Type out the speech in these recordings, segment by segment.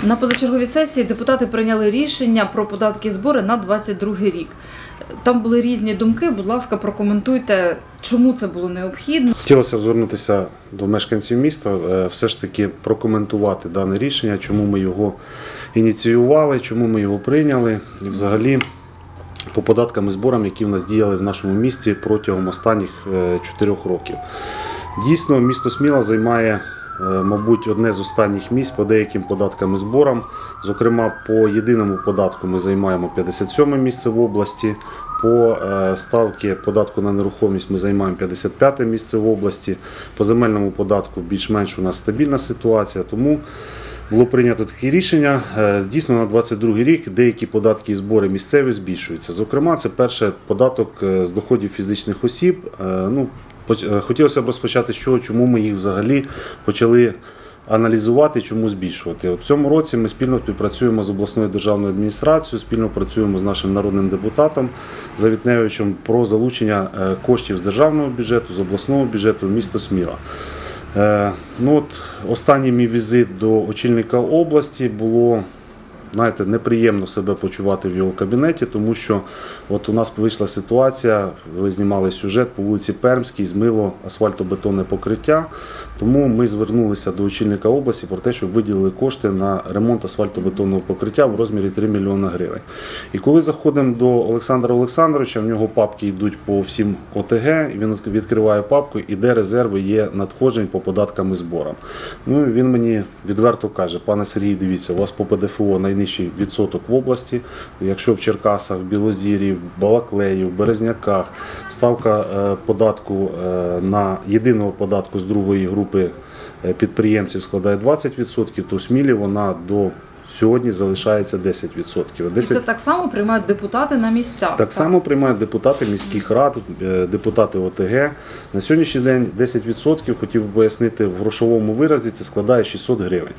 На позачерговій сесії депутати прийняли рішення про податки і збори на 2022 рік. Там були різні думки, будь ласка, прокоментуйте, чому це було необхідно. Хотілося звернутися до мешканців міста, все ж таки прокоментувати дане рішення, чому ми його ініціювали, чому ми його прийняли і взагалі по податкам і зборам, які в нас діяли в нашому місті протягом останніх 4 років. Дійсно, місто Сміла займає, мабуть, одне з останніх місць по деяким податкам і зборам. Зокрема, по єдиному податку ми займаємо 57-е місце в області, по ставці податку на нерухомість ми займаємо 55-те місце в області, по земельному податку більш-менш у нас стабільна ситуація, тому було прийнято таке рішення. Дійсно, на 2022 рік деякі податки і збори місцеві збільшуються. Зокрема, це перше податок з доходів фізичних осіб. Хотілося б розпочати з чого, чому ми їх взагалі почали аналізувати, чому збільшувати. В цьому році ми спільно співпрацюємо з обласною державною адміністрацією, спільно працюємо з нашим народним депутатом Завітневичем про залучення коштів з державного бюджету, з обласного бюджету в місто Сміла. Останній мій візит до очільника області було, знаєте, неприємно себе почувати в його кабінеті, тому що у нас вийшла ситуація, ви знімали сюжет, по вулиці Пермській змило асфальтобетонне покриття, тому ми звернулися до очільника області про те, щоб виділили кошти на ремонт асфальтобетонного покриття в розмірі 3 мільйони гривень. І коли заходимо до Олександра Олександровича, в нього папки йдуть по всім ОТГ, він відкриває папку, і де резерви є надходжень по податкам і зборам. Він мені відверто каже: пане Сергій, дивіться, у вас по ПДФО найнижчий відсоток в області, якщо в Черкасах, в Білозір'ї, в Балаклеї, в Березняках ставка податку на єдиного податку з другої групи підприємців складає 20%, то в Смілі вона до сьогодні залишається 10%. І це так само приймають депутати на місцях? Так само приймають депутати міських рад, депутати ОТГ. На сьогоднішній день 10%, хотів би пояснити, в грошовому виразі це складає 600 гривень.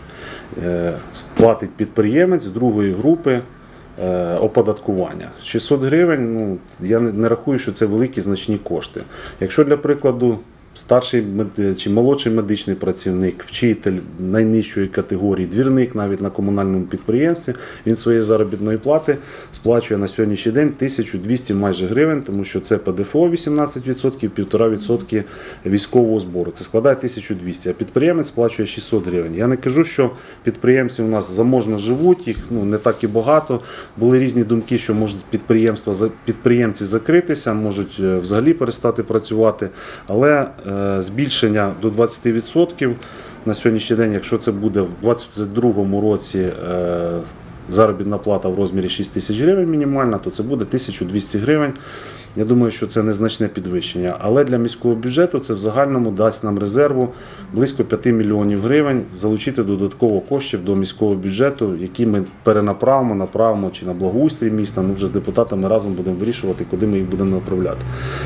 Платить підприємець з другої групи оподаткування. 600 гривень, я не рахую, що це великі значні кошти. Якщо, для прикладу, старший чи молодший медичний працівник, вчитель найнижчої категорії, двірник навіть на комунальному підприємстві, він своєї заробітної плати сплачує на сьогоднішній день 1200 майже гривень, тому що це ПДФО 18%, 1,5% військового збору. Це складає 1200, а підприємець сплачує 600 гривень. Я не кажу, що підприємці у нас заможно живуть, їх не так і багато. Були різні думки, що можуть підприємці закритися, можуть взагалі перестати працювати, але збільшення до 20% на сьогоднішній день, якщо це буде в 2022 році заробітна плата в розмірі 6 тисяч гривень мінімальна, то це буде 1200 гривень. Я думаю, що це незначне підвищення, але для міського бюджету це в загальному дасть нам резерву близько 5 мільйонів гривень залучити додатково коштів до міського бюджету, які ми направимо чи на благоустрій міста, ми вже з депутатами разом будемо вирішувати, куди ми їх будемо направляти.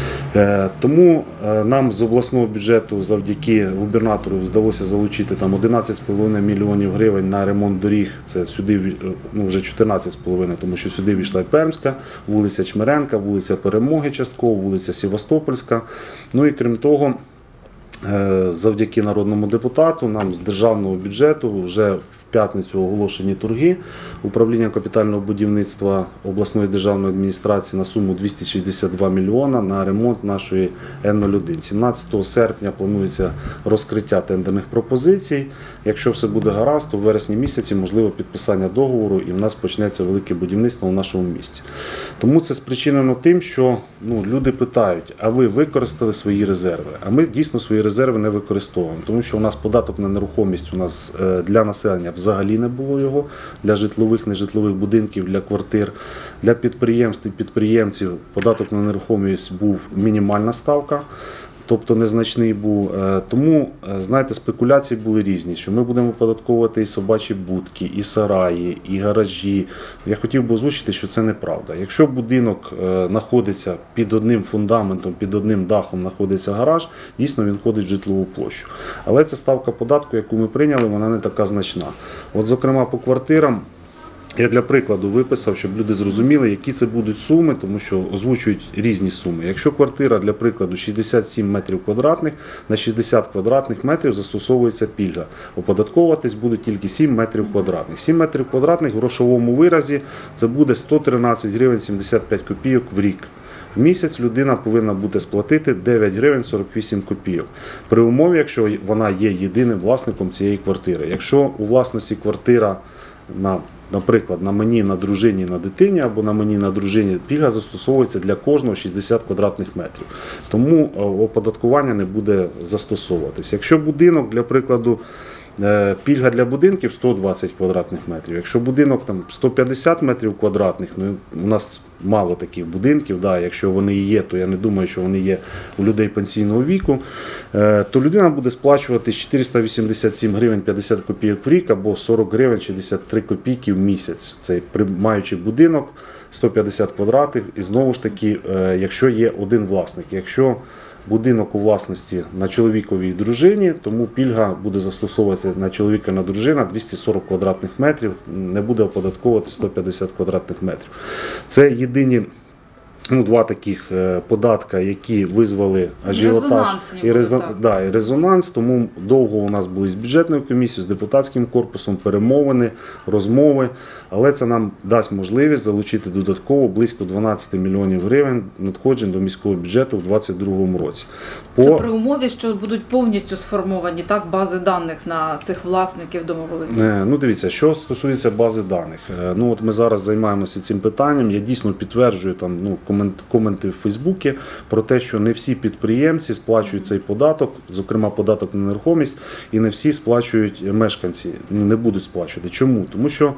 Тому нам з обласного бюджету завдяки губернатору вдалося залучити 11,5 мільйонів гривень на ремонт доріг, це сюди вже 14,5, тому що сюди війшла і Пермська, вулиця Чмеренка, вулиця Перемоги частково, вулиця Севастопольська. І крім того, завдяки народному депутату нам з державного бюджету вже в п'ятницю оголошені торги управління капітального будівництва обласної державної адміністрації на суму 262 мільйона на ремонт нашої Н-01. 17 серпня планується розкриття тендерних пропозицій. Якщо все буде гаразд, то в вересні місяці можливо підписання договору і в нас почнеться велике будівництво в нашому місті. Тому це спричинено тим, що люди питають: а ви використали свої резерви? А ми дійсно свої резерви не використовуємо, тому що у нас податок на нерухомість для населення взагалі не було його, для житлових, нежитлових будинків, для квартир, для підприємств і підприємців податок на нерухомість був мінімальна ставка, тобто незначний був. Тому, знаєте, спекуляції були різні, що ми будемо оподатковувати і собачі будки, і сараї, і гаражі. Я хотів би озвучити, що це неправда. Якщо будинок знаходиться під одним фундаментом, під одним дахом знаходиться гараж, дійсно він входить в житлову площу. Але ця ставка податку, яку ми прийняли, вона не така значна. Зокрема, по квартирам Я для прикладу виписав, щоб люди зрозуміли, які це будуть суми, тому що озвучують різні суми. Якщо квартира, для прикладу, 67 метрів квадратних, на 60 квадратних метрів застосовується пільга. Оподатковуватись будуть тільки 7 метрів квадратних. 7 метрів квадратних в грошовому виразі це буде 113 гривень 75 копійок в рік. В місяць людина повинна буде сплатити 9 гривень 48 копійок. При умові, якщо вона є єдиним власником цієї квартири. Якщо у власності квартира, наприклад, на мені, на дружині, на дитині або на мені, на дружині, пільга застосовується для кожного 60 квадратних метрів. Тому оподаткування не буде застосовуватись. Якщо будинок, для прикладу, пільга для будинків 120 квадратних метрів. Якщо будинок там 150 метрів квадратних, ну, у нас мало таких будинків, да, якщо вони є, то я не думаю, що вони є у людей пенсійного віку, то людина буде сплачувати 487 гривень 50 копійок в рік або 40 гривень 63 копійки в місяць. Це маючи будинок 150 квадратів і знову ж таки, якщо є один власник. Якщо будинок у власності на чоловіковій і дружині, тому пільга буде застосовуватися на чоловіка і на дружину 240 квадратних метрів, не буде оподатковувати 150 квадратних метрів. Це єдині два таких податка, які визвали ажіотаж і резонанс, тому довго у нас були з бюджетною комісією, з депутатським корпусом перемовини, розмови, але це нам дасть можливість залучити додатково близько 12 мільйонів гривень надходжень до міського бюджету у 2022 році. Це при умові, що будуть повністю сформовані бази даних на цих власників домоволодіння? Ну, дивіться, що стосується бази даних. Ну, от ми зараз займаємося цим питанням, я дійсно підтверджую коменти в Фейсбуці про те, що не всі підприємці сплачують цей податок, зокрема податок на нерухомість, і не всі сплачують мешканці, не будуть сплачувати. Чому? Тому що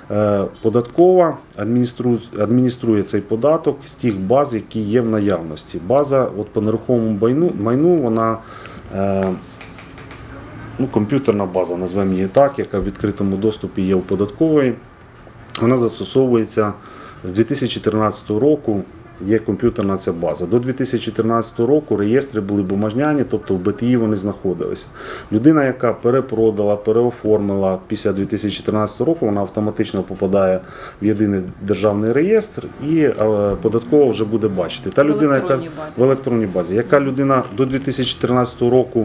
податкова адмініструє цей податок з тих баз, які є в наявності. База по нерухомому майну, вона комп'ютерна база, назвемо її так, яка в відкритому доступі є у податкової. Вона застосовується з 2014 року. Є комп'ютерна ця база. До 2014 року реєстри були бумажняні, тобто в БТІ вони знаходилися. Людина, яка перепродала, переоформила після 2014 року, вона автоматично попадає в єдиний державний реєстр і податково вже буде бачити. Та людина, яка в електронній базі, яка людина до 2014 року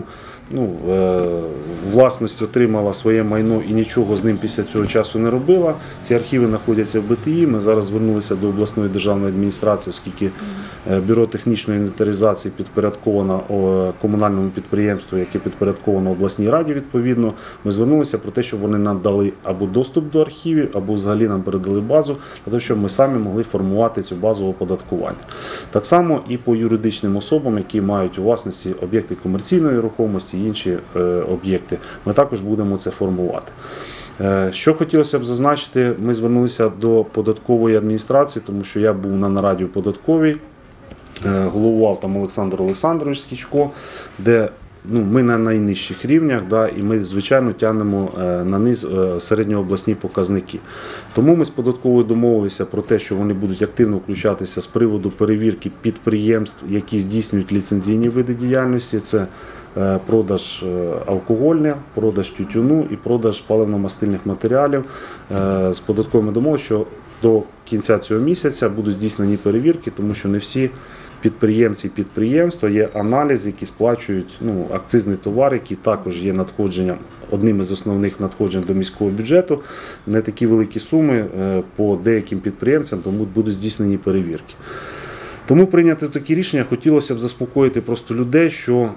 власність отримала своє майно і нічого з ним після цього часу не робила. Ці архіви знаходяться в БТІ. Ми зараз звернулися до обласної державної адміністрації, оскільки бюро технічної інвентаризації підпорядковано комунальному підприємству, яке підпорядковано обласній раді відповідно. Ми звернулися про те, щоб вони нам дали або доступ до архівів, або взагалі нам передали базу, для того, щоб ми самі могли формувати цю базу оподаткування. Так само і по юридичним особам, які мають у власності об'єкти комерційної нерухомості, інші об'єкти, ми також будемо це формувати. Що хотілося б зазначити, ми звернулися до податкової адміністрації, тому що я був на нараді у податковій, головував там Олександр Олександрович Скічко, де ми на найнижчих рівнях, і ми, звичайно, тягнемо на низ середньообласні показники. Тому ми з податковою домовилися про те, що вони будуть активно включатися з приводу перевірки підприємств, які здійснюють ліцензійні види діяльності. Це продаж алкогольного, продаж тютюну і продаж паливно-мастильних матеріалів. З податковими домовилися, що до кінця цього місяця будуть здійснені перевірки, тому що не всі підприємці і підприємства є аналіз, які сплачують акцизний товар, який також є надходженням, одним із основних надходжень до міського бюджету. Не такі великі суми по деяким підприємцям, тому будуть здійснені перевірки. Тому прийняти такі рішення хотілося б заспокоїти просто людей, що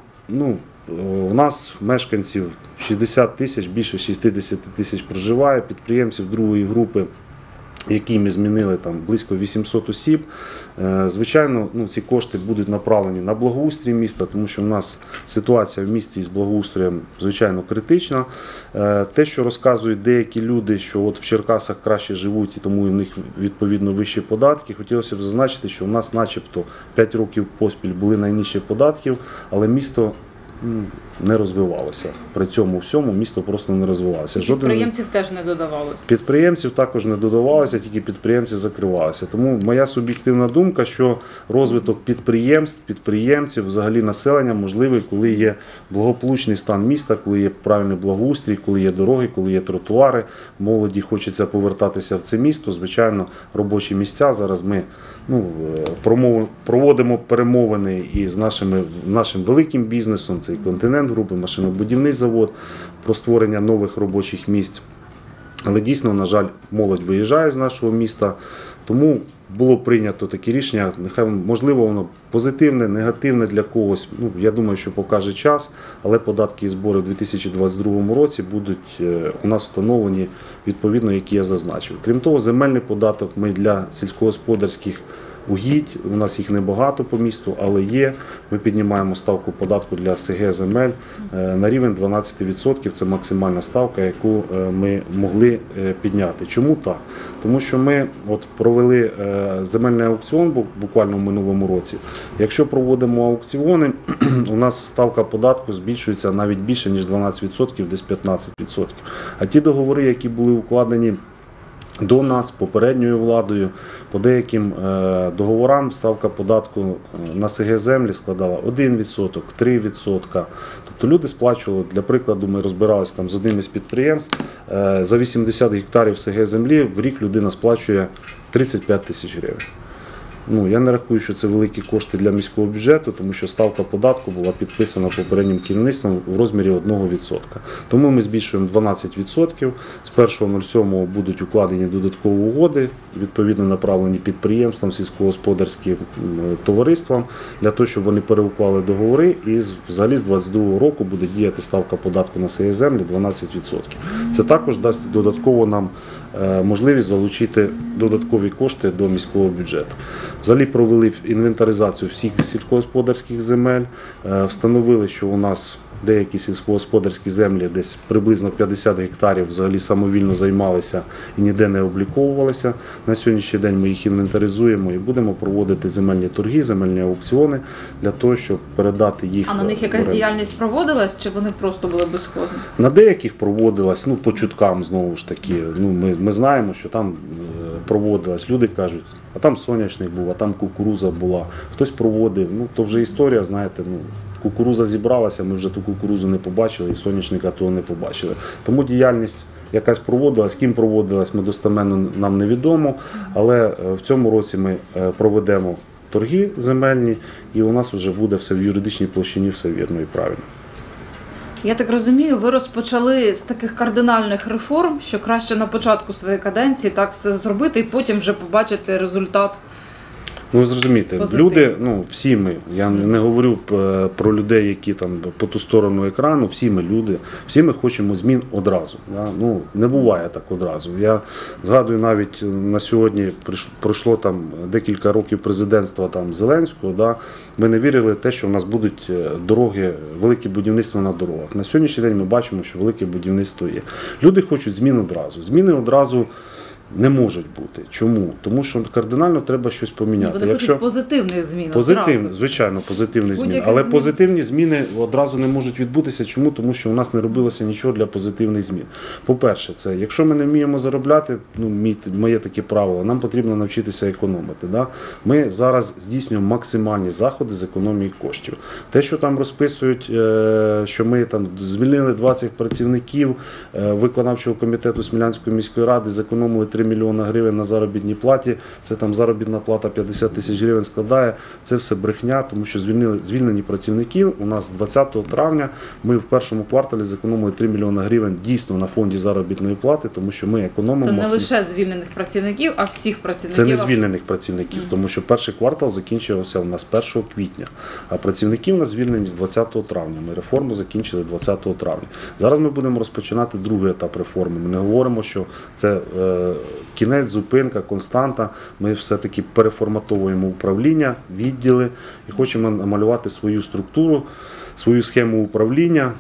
у нас мешканців 60 тисяч, більше 60 тисяч проживає, підприємців другої групи, які ми змінили близько 800 осіб. Звичайно, ці кошти будуть направлені на благоустрій міста, тому що в нас ситуація в місті з благоустроєм, звичайно, критична. Те, що розказують деякі люди, що в Черкасах краще живуть і тому в них відповідно вищі податки, хотілося б зазначити, що у нас начебто 5 років поспіль були найнижчі податків, але місто не розвивалося. При цьому всьому місто просто не розвивалося. Підприємців теж не додавалося. Підприємців також не додавалося, тільки підприємці закривалися. Тому моя суб'єктивна думка, що розвиток підприємств, підприємців, взагалі населення можливий, коли є благополучний стан міста, коли є правильний благоустрій, коли є дороги, коли є тротуари. Молоді хочеться повертатися в це місто. Звичайно, робочі місця. Зараз ми проводимо перемовини і з нашим великим бізнесом, це і «Континент Групи», машинобудівний завод, про створення нових робочих місць. Але дійсно, на жаль, молодь виїжджає з нашого міста, тому було прийнято таке рішення, нехай, можливо, воно позитивне, негативне для когось, я думаю, що покаже час, але податки і збори у 2022 році будуть у нас встановлені відповідно, які я зазначив. Крім того, земельний податок ми для сільськогосподарських угідь, у нас їх небагато по місту, але є. Ми піднімаємо ставку податку для СГ земель на рівень 12%. Це максимальна ставка, яку ми могли підняти. Чому так? Тому що ми провели земельний аукціон буквально в минулому році. Якщо проводимо аукціони, у нас ставка податку збільшується навіть більше, ніж 12%, десь 15%. А ті договори, які були укладені до нас, попередньою владою, по деяким договорам ставка податку на СГ землі складала 1%, 3%. Тобто люди сплачували, для прикладу, ми розбиралися там з одним із підприємств, за 80 гектарів СГ землі в рік людина сплачує 35 тисяч гривень. Я не рахую, що це великі кошти для міського бюджету, тому що ставка податку була підписана попереднім керівництвом в розмірі 1%. Тому ми збільшуємо 12%. З 1.07 будуть укладені додаткові угоди, відповідно направлені підприємствам, сільськогосподарським товариствам, для того, щоб вони переуклали договори, і взагалі з 2022 року буде діяти ставка податку на СГ землі 12%. Це також дасть додатково нам можливість залучити додаткові кошти до міського бюджету. Взагалі провели інвентаризацію всіх сільськогосподарських земель, встановили, що у нас деякі сільськогосподарські землі, десь приблизно 50 гектарів, взагалі самовільно займалися і ніде не обліковувалися. На сьогоднішній день ми їх інвентаризуємо і будемо проводити земельні торги, земельні аукціони для того, щоб передати їх. А на них якась діяльність проводилась, чи вони просто були безхозні? На деяких проводилась, по чуткам знову ж таки. Ми знаємо, що там проводилась. Люди кажуть, а там соняшник був, а там кукуруза була. Хтось проводив, то вже історія, знаєте, кукуруза зібралася, ми вже ту кукурузу не побачили і соняшника того не побачили. Тому діяльність якась проводилась, ким проводилась, ми достеменно нам невідомо, але в цьому році ми проведемо торги земельні і у нас вже буде все в юридичній площині, все вірно і правильно. Я так розумію, ви розпочали з таких кардинальних реформ, що краще на початку своєї каденції так все зробити і потім вже побачити результат. Зрозумійте, люди, всі ми, я не говорю про людей, які там по ту сторону екрану, всі ми люди, всі ми хочемо змін одразу. Да? Не буває так одразу. Я згадую, навіть на сьогодні пройшло там декілька років президентства Зеленського, да? Ми не вірили в те, що в нас будуть дороги, велике будівництво на дорогах. На сьогоднішній день ми бачимо, що велике будівництво є. Люди хочуть змін одразу. Зміни одразу не можуть бути. Чому? Тому що кардинально треба щось поміняти. Вони хочуть позитивних змін. Звичайно, позитивних змін. Але позитивні зміни одразу не можуть відбутися. Чому? Тому що у нас не робилося нічого для позитивних змін. По-перше, це якщо ми не вміємо заробляти, моє таке правило, нам потрібно навчитися економити. Да? Ми зараз здійснюємо максимальні заходи з економії коштів. Те, що там розписують, що ми там звільнили 20 працівників виконавчого комітету Смілянської міської ради, зекономили 3 мільйони гривень на заробітній платі, це там заробітна плата 50 тисяч гривень складає, це все брехня, тому що звільнені працівників у нас з 20 травня ми в першому кварталі зекономили 3 мільйони гривень дійсно на фонді заробітної плати, тому що ми економимо. Це не лише звільнених працівників, а всіх працівників. Це не звільнених працівників, тому що перший квартал закінчився у нас 1 квітня, а працівники у нас звільнені з 20 травня. Ми реформу закінчили 20 травня. Зараз ми будемо розпочинати другий етап реформи. Ми не говоримо, що це кінець, зупинка, константа. Ми все-таки переформатовуємо управління, відділи і хочемо намалювати свою структуру свою схему управління.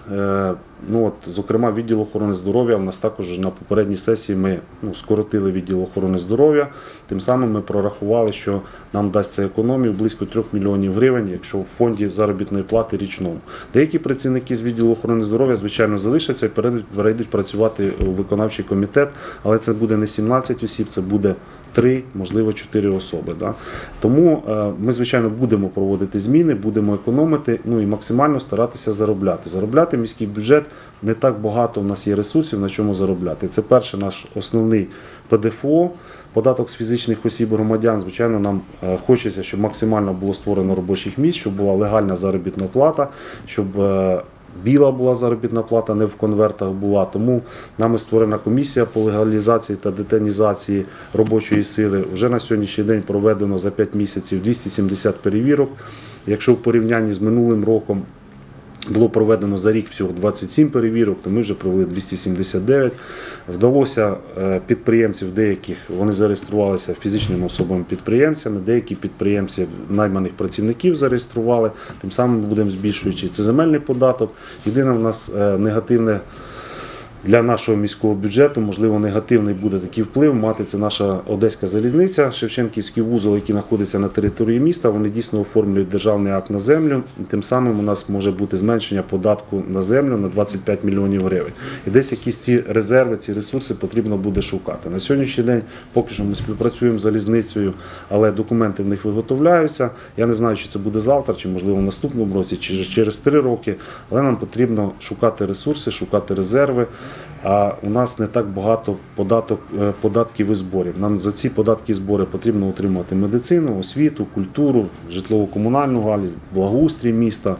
Зокрема, відділ охорони здоров'я у нас також на попередній сесії ми скоротили відділ охорони здоров'я. Тим самим ми прорахували, що нам дасться економію близько 3 мільйонів гривень, якщо в фонді заробітної плати річному. Деякі працівники з відділу охорони здоров'я, звичайно, залишаться і перейдуть працювати у виконавчий комітет, але це буде не 17 осіб, це буде 3, можливо, 4 особи. Да? Тому ми, звичайно, будемо проводити зміни, будемо економити, і максимально старатися заробляти. Заробляти міський бюджет не так багато, у нас є ресурсів, на чому заробляти. Це перший наш основний ПДФО, податок з фізичних осіб громадян. Звичайно, нам хочеться, щоб максимально було створено робочих місць, щоб була легальна заробітна плата, щоб біла була заробітна плата, не в конвертах була. Тому нами створена комісія по легалізації та детінізації робочої сили. Вже на сьогоднішній день проведено за 5 місяців 270 перевірок. Якщо в порівнянні з минулим роком було проведено за рік всього 27 перевірок, то ми вже провели 279. Вдалося підприємців деяких, вони зареєструвалися фізичними особами-підприємцями, деякі підприємці найманих працівників зареєстрували, тим самим будемо збільшуючи. Це земельний податок. Єдине в нас негативне для нашого міського бюджету, можливо, негативний буде такий вплив мати, це наша Одеська залізниця, Шевченківський вузол, який знаходиться на території міста, вони дійсно оформлюють державний акт на землю, тим самим у нас може бути зменшення податку на землю на 25 мільйонів гривень. І десь якісь ці резерви, ці ресурси потрібно буде шукати. На сьогоднішній день поки що ми співпрацюємо з залізницею, але документи в них виготовляються. Я не знаю, чи це буде завтра, чи можливо в наступному році, чи через 3 роки, але нам потрібно шукати ресурси, шукати резерви. А у нас не так багато податків і зборів. Нам за ці податки і збори потрібно утримувати медицину, освіту, культуру, житлово-комунальну галузь, благоустрій міста.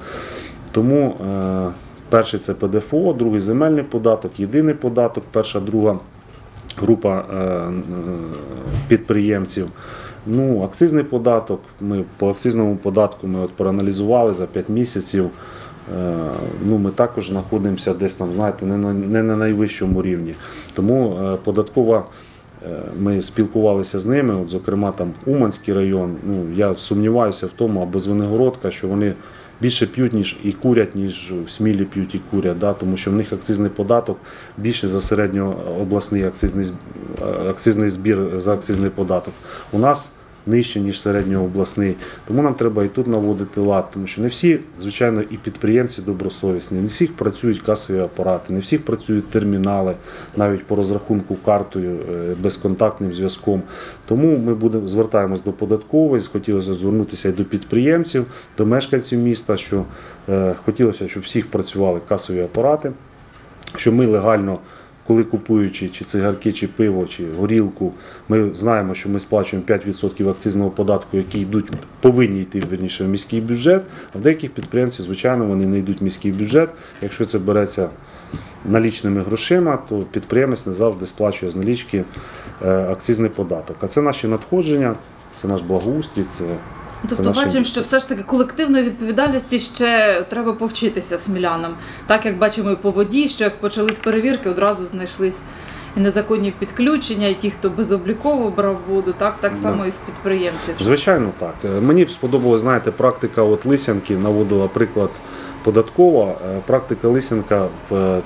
Тому перший – це ПДФО, другий – земельний податок, єдиний податок, перша, друга група підприємців. Акцизний податок, ми по акцизному податку ми проаналізували за 5 місяців. Ми також знаходимося десь там, знаєте, не на найвищому рівні. Тому податкова, ми спілкувалися з ними, зокрема там Уманський район, я сумніваюся в тому, або Звенигородка, що вони більше п'ють ніж і курять, ніж в Смілі п'ють і курять, да? Тому що в них акцизний податок більше за середньообласний акцизний збір за акцизний податок. У нас нижче, ніж середньообласний. Тому нам треба і тут наводити лад, тому що не всі, звичайно, і підприємці добросовісні, не всіх працюють касові апарати, не всіх працюють термінали, навіть по розрахунку картою, безконтактним зв'язком. Тому ми звертаємось до податкової, хотілося звернутися і до підприємців, до мешканців міста, що хотілося, щоб всіх працювали касові апарати, що ми легально, коли купуючи чи цигарки, чи пиво, чи горілку, ми знаємо, що ми сплачуємо 5% акцизного податку, які повинні йти в міський бюджет, а в деяких підприємців, звичайно, вони не йдуть в міський бюджет. Якщо це береться налічними грошима, то підприємець не завжди сплачує з налічки акцизний податок. А це наші надходження, це наш благоустрій, Тобто бачимо, що все ж таки колективної відповідальності ще треба повчитися смілянам. Так як бачимо і по воді, що як почались перевірки, одразу знайшлись і незаконні підключення, і ті, хто безобліково брав воду, так само і в підприємців. Звичайно, так. Мені сподобалась, знаєте, практика Лисянки, наводила приклад податкова, практика Лисянка в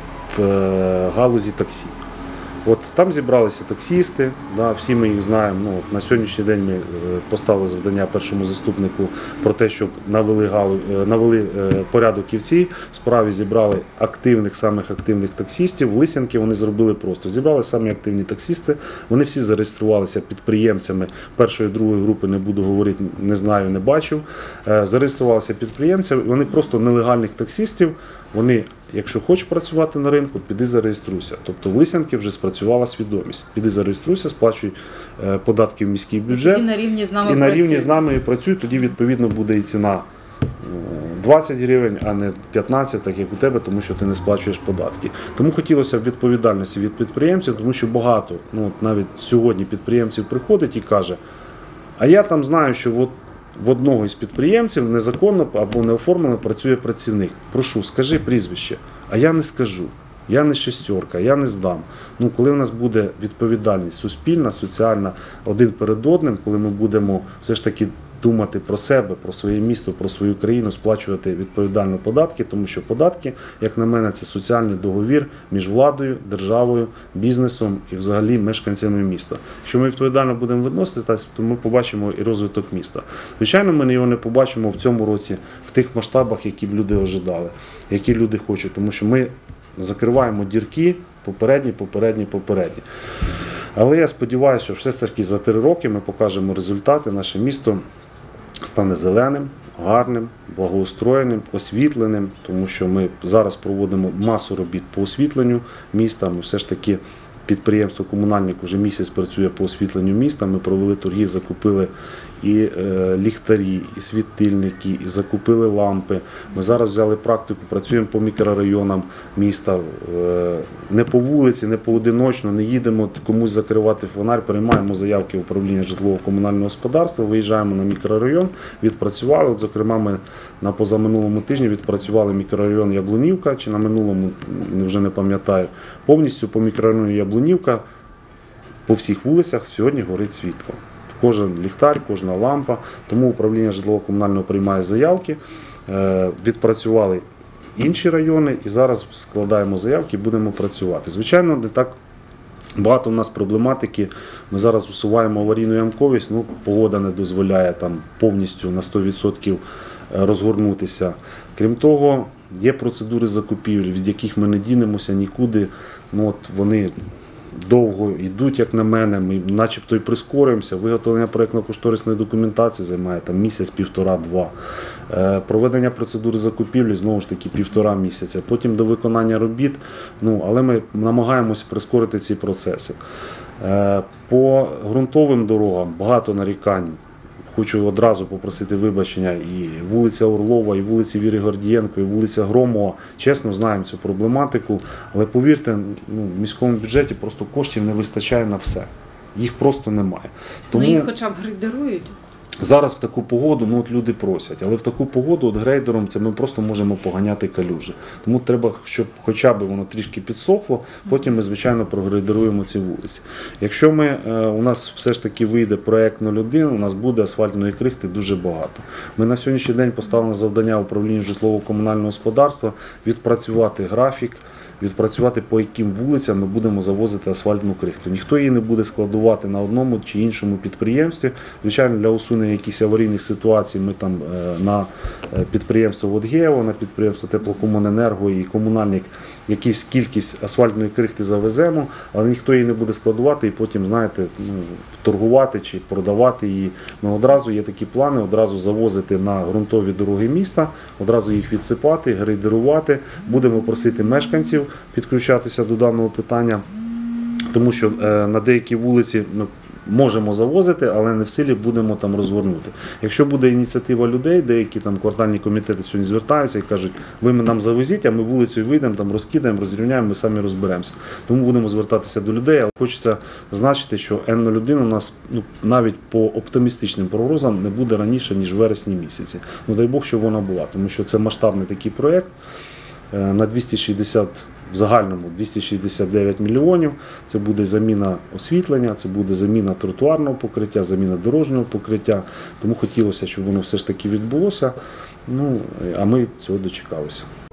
галузі таксі. От там зібралися таксісти, всі ми їх знаємо. На сьогоднішній день ми поставили завдання першому заступнику про те, щоб навели порядок і в цій справі, зібрали самих активних таксістів. В Лисянки вони зробили просто. Зібрали самі активні таксісти, вони всі зареєструвалися підприємцями першої, другої групи, не буду говорити, не знаю, не бачив. Зареєструвалися підприємцями, вони просто нелегальних таксістів, вони, якщо хочеш працювати на ринку, піди зареєструйся. Тобто в Лисянки вже спрацювала свідомість. Піди зареєструйся, сплачуй податки в міський бюджет. І на рівні з нами і на рівні з нами і працюй, тоді відповідно буде і ціна 20 гривень, а не 15, так як у тебе, тому що ти не сплачуєш податки. Тому хотілося б відповідальності від підприємців, тому що багато, навіть сьогодні підприємців приходить і каже, а я там знаю, що в одного із підприємців незаконно або неоформлено працює працівник. Прошу, скажи прізвище. А я не скажу. я не шестерка, я не здам. Ну, коли в нас буде відповідальність суспільна, соціальна, один перед одним, коли ми будемо все ж таки думати про себе, про своє місто, про свою країну, сплачувати відповідально податки, тому що податки, як на мене, це соціальний договір між владою, державою, бізнесом і взагалі мешканцями міста. Якщо ми відповідально будемо відноситися, то ми побачимо і розвиток міста. Звичайно, ми його не побачимо в цьому році в тих масштабах, які б люди ожидали, які люди хочуть, тому що ми закриваємо дірки попередні. Але я сподіваюся, що все ж таки за 3 роки ми покажемо результати, наше місто стане зеленим, гарним, благоустроєним, освітленим, тому що ми зараз проводимо масу робіт по освітленню міста. Ми все ж таки підприємство «Комунальник» вже місяць працює по освітленню міста. Ми провели торги, закупили і ліхтарі, і світильники, і закупили лампи. Ми зараз взяли практику, працюємо по мікрорайонам міста. Не по вулиці, не поодиночно, не їдемо комусь закривати фонарь, приймаємо заявки управління житлово-комунального господарства, виїжджаємо на мікрорайон, відпрацювали. От, зокрема, ми на позаминулому тижні відпрацювали мікрорайон Яблунівка, чи на минулому, вже не пам'ятаю, повністю по мікрорайону Яблунівка по всіх вулицях сьогодні горить світло. Кожен ліхтар, кожна лампа, тому управління житлово-комунального приймає заявки, відпрацювали інші райони і зараз складаємо заявки і будемо працювати. Звичайно, не так багато у нас проблематики, ми зараз усуваємо аварійну ямковість, погода не дозволяє там повністю на 100% розгорнутися. Крім того, є процедури закупівлі, від яких ми не дінемося нікуди, вони довго йдуть, як на мене, ми начебто і прискорюємося. Виготовлення проєктно-кошторисної документації займає там місяць, 1,5-2. Проведення процедури закупівлі, знову ж таки, 1,5 місяця. Потім до виконання робіт, але ми намагаємося прискорити ці процеси. По ґрунтовим дорогам багато нарікань. Хочу одразу попросити вибачення і вулиця Орлова, і вулиці Віри Гордієнко, і вулиця Громова. Чесно, знаємо цю проблематику, але повірте, в міському бюджеті просто коштів не вистачає на все. Їх просто немає. Тому їх хоча б грейдерують? Зараз в таку погоду люди просять, але в таку погоду грейдером ми просто можемо поганяти калюжі. Тому треба, щоб хоча б воно трішки підсохло, потім ми, звичайно, прогрейдеруємо ці вулиці. Якщо у нас все ж таки вийде проєкт 01, у нас буде асфальтної крихти дуже багато. Ми на сьогоднішній день поставили завдання управлінню житлово-комунального господарства відпрацювати графік, відпрацювати, по яким вулицям ми будемо завозити асфальтну крихту. Ніхто її не буде складувати на одному чи іншому підприємстві. Звичайно, для усунення якихось аварійних ситуацій ми там на підприємство «Водгео», на підприємство «Теплокомуненерго» і «Комунальник» якусь кількість асфальтної крихти завеземо, але ніхто її не буде складувати і потім, торгувати чи продавати її. Одразу є такі плани, одразу завозити на ґрунтові дороги міста, одразу їх відсипати, грейдерувати. Будемо просити мешканців підключатися до даного питання, тому що на деякі вулиці ми можемо завозити, але не в силі будемо там розгорнути. Якщо буде ініціатива людей, деякі там квартальні комітети сьогодні звертаються і кажуть, ви нам завезіть, а ми вулицею вийдемо, там розкидаємо, розрівняємо, ми самі розберемося. Тому будемо звертатися до людей, але хочеться зазначити, що Н-01 у нас навіть по оптимістичним прогнозам не буде раніше, ніж в вересні місяці. Дай Бог, щоб вона була, тому що це масштабний такий проєкт на 260 в загальному 269 мільйонів. Це буде заміна освітлення, це буде заміна тротуарного покриття, заміна дорожнього покриття. Тому хотілося, щоб воно все ж таки відбулося. А ми цього дочекалися.